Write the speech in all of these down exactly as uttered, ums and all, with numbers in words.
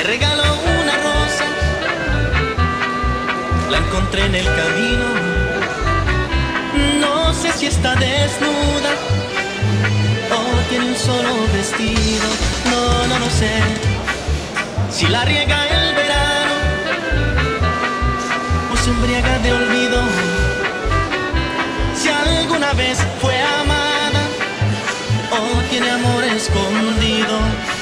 Te regalo una rosa, la encontré en el camino. No sé si está desnuda o tiene un solo vestido. No, no lo sé. Si la riega el verano o se embriaga de olvido. Si alguna vez fue amada o tiene amor escondido.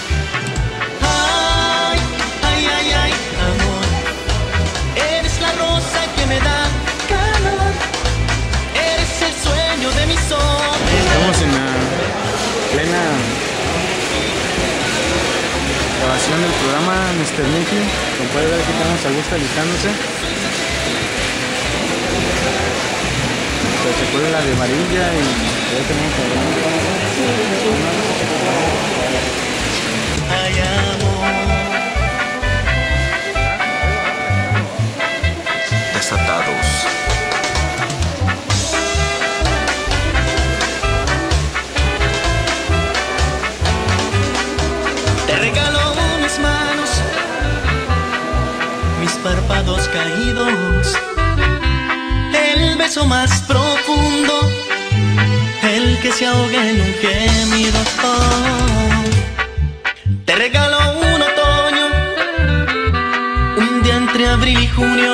Ay, ay, ay, ay, amor, eres la rosa que me da calor. Eres el sueño de mi soledad. Estamos en la plena grabación del programa mister Mickey. Como puede ver, aquí tenemos a Gusta alistándose. Se pone la de amarilla y ya tenemos a ay, amor. Desatados. Te regalo mis manos, mis párpados caídos, el beso más profundo, el que se ahoga en un gemido. Oh. Te regalo un otoño, un día entre abril y junio,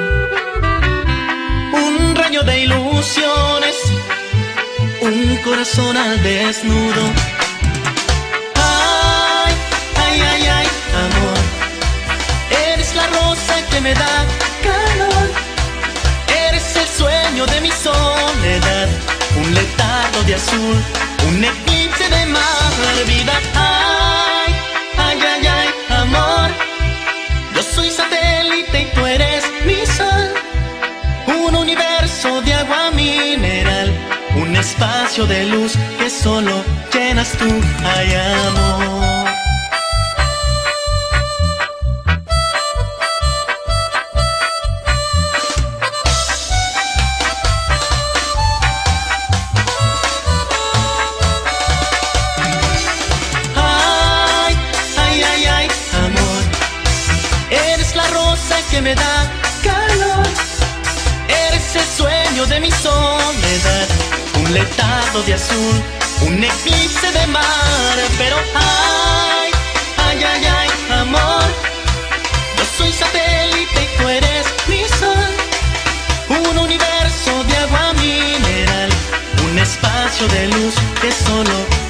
un rayo de ilusiones, un corazón al desnudo. Ay, ay, ay, ay, amor, eres la rosa que me da calor. Eres el sueño de mi soledad, un letargo de azul, un eclipse de mar, vida. Ay, ay, ay, ay, amor, yo soy satélite y tú eres mi sol. Un universo de agua mineral, un espacio de luz que solo llenas tú. Ay, amor. Que me da calor, eres el sueño de mi soledad, un letargo de azul, un eclipse de mar. Pero ay, ay, ay, ay, amor, yo soy satélite y tú eres mi sol. Un universo de agua mineral, un espacio de luz que solo